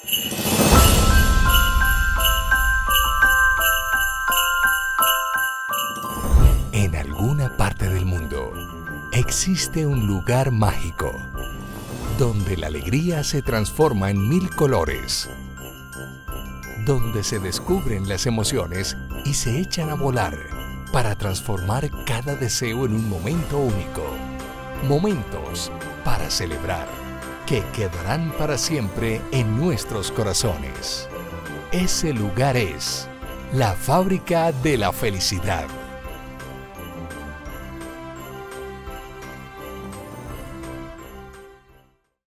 En alguna parte del mundo existe un lugar mágico donde la alegría se transforma en 1000 colores, donde se descubren las emociones y se echan a volar para transformar cada deseo en un momento único. Momentos para celebrar, que quedarán para siempre en nuestros corazones. Ese lugar es la Fábrica de la Felicidad.